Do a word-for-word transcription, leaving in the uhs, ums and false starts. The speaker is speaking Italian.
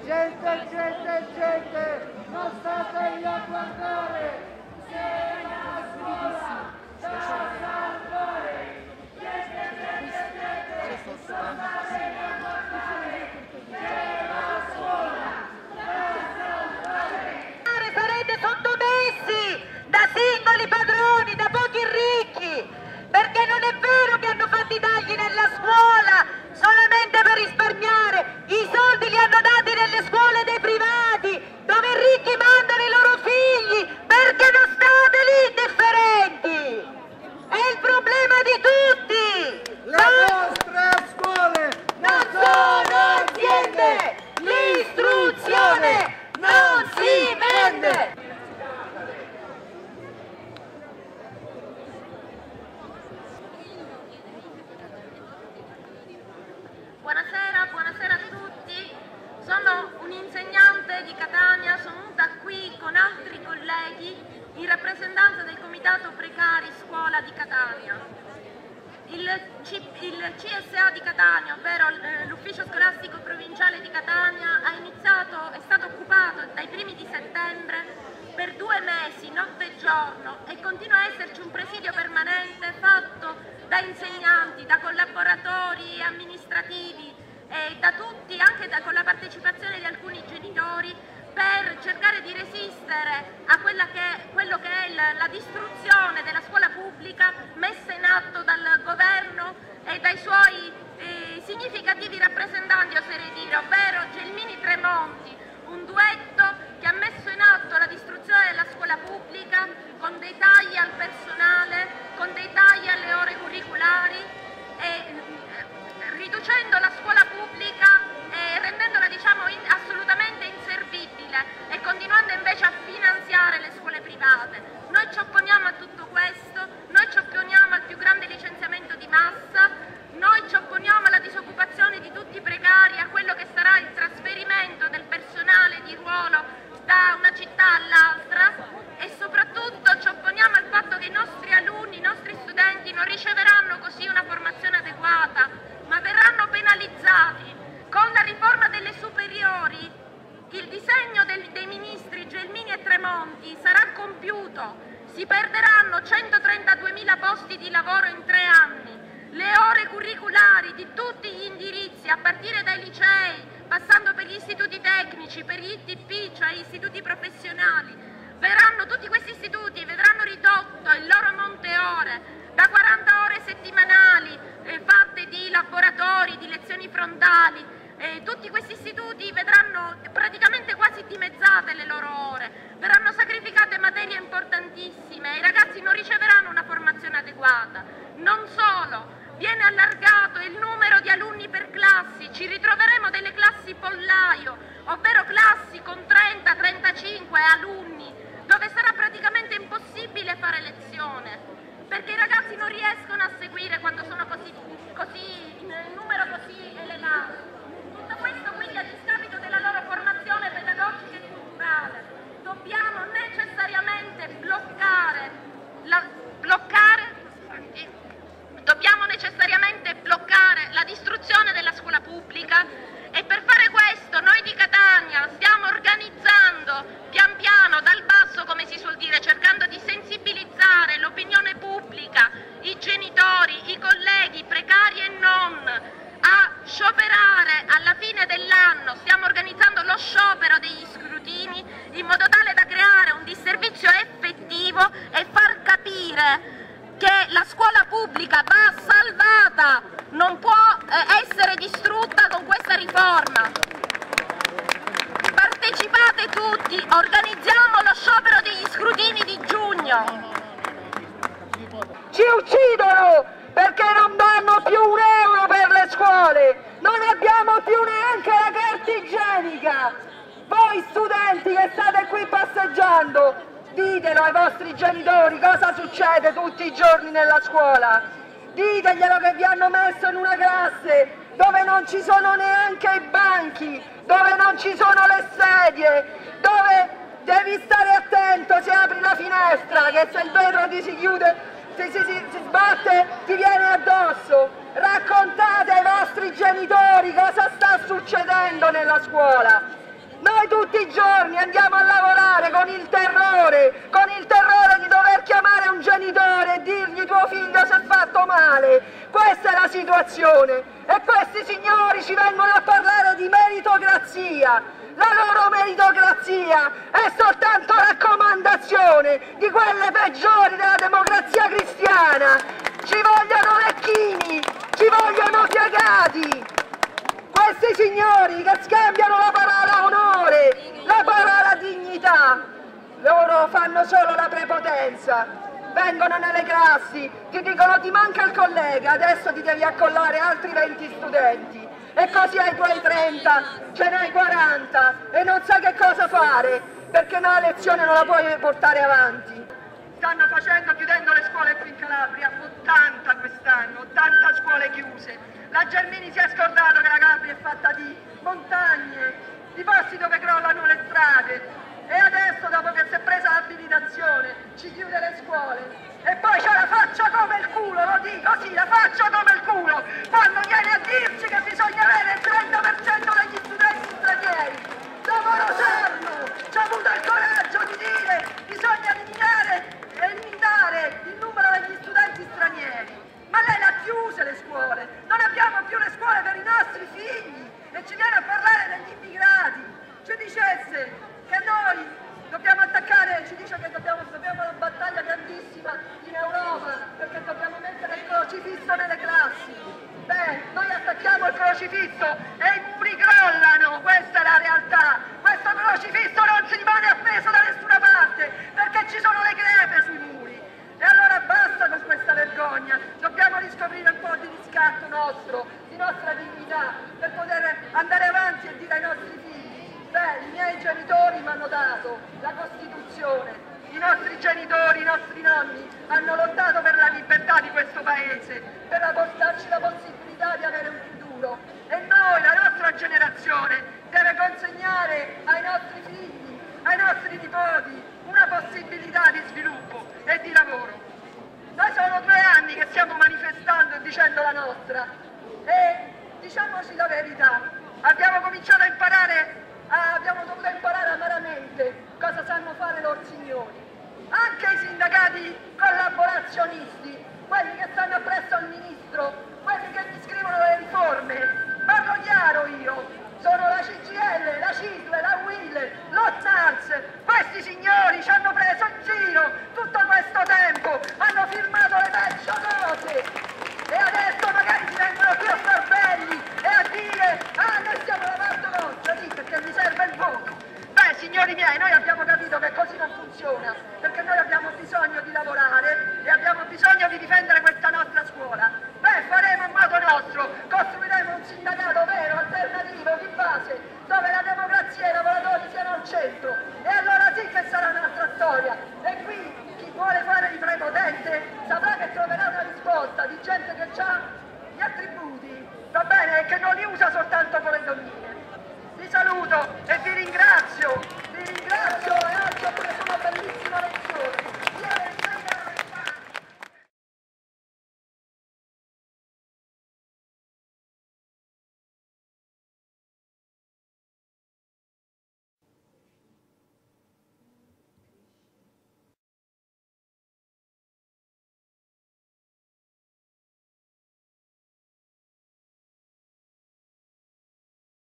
Gente, gente, gente, non state lì a guardare! C'è una scuola da salvare! Gente, gente, gente, non state lì a guardare! C'è una scuola da salvare! Sarete sottomessi da singoli padroni, da pochi ricchi, perché non è vero che hanno fatto i tagli nella scuola solamente per risparmiare. I soldi li hanno dati nelle scuole dei privati, dove i ricchi mandano i loro figli, perché non state lì indifferenti? È il problema di tutti! Le nostre scuole non sono aziende! L'istruzione non si vende! Buonasera, buonasera a tutti. Sono un'insegnante di Catania, sono venuta qui con altri colleghi in rappresentanza del Comitato Precari Scuola di Catania. Il, C, il C S A di Catania, ovvero l'Ufficio Scolastico Provinciale di Catania, ha iniziato, è stato occupato dai primi di settembre per due mesi, notte e giorno, e continua a esserci un presidio permanente fatto da insegnanti, da collaboratori amministrativi e da tutti, anche da, con la partecipazione di alcuni genitori, per cercare di resistere a quella che, quello che è la, la distruzione della scuola pubblica messa in atto dal governo e dai suoi eh, significativi rappresentanti, oserei dire, ovvero Gelmini Tremonti, un duetto che ha messo in atto la distruzione della scuola pubblica con dei tagli al personale, con dei tagli alle ore curriculari, e riducendo la scuola pubblica e rendendola, diciamo, in, assolutamente inservibile, e continuando invece a finanziare le scuole private. Noi ci opponiamo a tutto questo, noi ci opponiamo al più grande licenziamento di massa, noi ci opponiamo alla disoccupazione di tutti i precari, a quello che sarà il trasferimento del personale di ruolo da una città all'altra, e soprattutto ci opponiamo al fatto che i nostri alunni, i nostri studenti non riceveranno così una formazione adeguata, ma verranno penalizzati. Con la riforma delle superiori il disegno del, dei ministri Gelmini e Tremonti sarà compiuto, si perderanno centotrentaduemila posti di lavoro in tre anni, le ore curriculari di tutti gli indirizzi, a partire dai licei, passando per gli istituti tecnici, per gli I T P, cioè gli istituti professionali, verranno, tutti questi istituti vedranno ridotto il loro monte ore da quaranta ore settimanali eh, fatte di laboratori, di lezioni frontali. Eh, tutti questi istituti vedranno praticamente quasi dimezzate le loro ore, verranno sacrificate materie importantissime, i ragazzi non riceveranno una formazione adeguata. Non solo, viene allargato il numero di alunni per classi, ci ritroveremo delle classi pollaio, ovvero classi con trenta trentacinque alunni, dove sarà praticamente impossibile fare lezione, perché i ragazzi non riescono a seguire quando sono così, così in numero così elevato. Tutto questo quindi a discapito della loro formazione pedagogica e culturale. Dobbiamo necessariamente bloccare, la, bloccare, dobbiamo necessariamente bloccare la distruzione della scuola pubblica, e per fare questo noi di Catania stiamo organizzando pian piano dal basso, come si suol dire, cercando di sensibilizzare l'opinione pubblica, i genitori, i colleghi, precari e non, a scioperare alla fine dell'anno. Stiamo organizzando lo sciopero degli scrutini in modo tale da creare un disservizio effettivo e far capire che la scuola pubblica va salvata, non può eh, essere distrutta con questa riforma. Partecipate tutti, organizziamo lo sciopero degli scrutini di giugno. Ci uccidono perché non danno più un euro per le scuole, non abbiamo più neanche la carta igienica. Voi studenti che state qui passeggiando, ditelo ai vostri genitori cosa succede tutti i giorni nella scuola. Diteglielo che vi hanno messo in una classe dove non ci sono neanche i banchi, dove non ci sono le sedie, dove devi stare attento se apri la finestra, che se il vetro ti si chiude, si, si, si, si sbatte, ti viene addosso. Raccontate ai vostri genitori cosa sta succedendo nella scuola. Noi tutti i giorni andiamo a lavorare con il terrore, con il terrore di dover chiamare un genitore e dirgli tuo figlio si è fatto male. Questa è la situazione e questi signori ci vengono a parlare di meritocrazia. La loro meritocrazia è soltanto raccomandazione di quelle peggiori della democrazia cristiana. Ci vogliono vecchini, ci vogliono piegati. Questi signori che scambiano la parola onore, la parola dignità, loro fanno solo la prepotenza, vengono nelle classi, ti dicono ti manca il collega, adesso ti devi accollare altri venti studenti e così ai tuoi trenta ce n'hai quaranta e non sai che cosa fare perché una lezione non la puoi portare avanti. Stanno facendo, chiudendo le scuole qui in Calabria, ottanta quest'anno, ottanta scuole chiuse. La Gelmini si è scordato che la Calabria è fatta di montagne, di posti dove crollano le strade e adesso dopo che si è presa l'abilitazione ci chiude le scuole e poi c'è la faccia come il culo, lo dico, sì, la faccia come il culo, quando viene a dirci che bisogna avere il trenta per cento degli studenti stranieri. Dopo Rosarno ci ha avuto il coraggio di dire bisogna eliminare, eliminare il numero degli studenti stranieri. Ma lei l'ha chiuse le scuole, non abbiamo più le scuole per i nostri figli e ci viene a parlare degli immigrati. Ci dicesse che noi dobbiamo attaccare, ci dice che dobbiamo, dobbiamo una battaglia grandissima in Europa perché dobbiamo mettere il crocifisso nelle classi. Beh, noi attacchiamo il crocifisso e i muri crollano, questa è la realtà. Questo crocifisso non si rimane appeso da nessuna parte perché ci sono le crepe sui muri. E allora basta con questa vergogna, dobbiamo riscoprire un po' di riscatto nostro, di nostra dignità, per poter andare avanti e dire ai nostri figli, beh, i miei genitori mi hanno dato la Costituzione, i nostri genitori, i nostri nonni hanno lottato per la libertà di questo paese, per darci la possibilità di avere un futuro e noi, la nostra generazione, deve consegnare ai nostri figli, ai nostri nipoti, una possibilità di sviluppo e di lavoro. Noi sono due anni che stiamo manifestando e dicendo la nostra e diciamoci la verità, abbiamo cominciato a imparare, abbiamo dovuto imparare amaramente cosa sanno fare loro signori. Anche i sindacati collaborazionisti, quelli che stanno appresso al ministro, quelli che gli scrivono le riforme, parlo chiaro io, sono la C G I L, la C I S L, la U I L, l'O T N A R S, questi signori ci hanno preso in giro tutto questo tempo, hanno firmato le peggio cose e adesso magari si vengono qui a far belli e a dire ah noi siamo la parte nostra, sì, perché mi serve il voto. Beh signori miei, noi abbiamo capito che così non funziona, perché noi abbiamo bisogno di lavorare e abbiamo bisogno di difendere questa nostra scuola. Beh, faremo in modo nostro, costruiremo un sindacato vero, alternativo, di base, dove la democrazia e i lavoratori siano al centro. E allora sì che sarà un'altra storia. E qui chi vuole fare il prepotente saprà che troverà una risposta di gente che ha gli attributi, va bene, e che non li usa soltanto con le donnine. Vi saluto e vi ringrazio, vi ringrazio.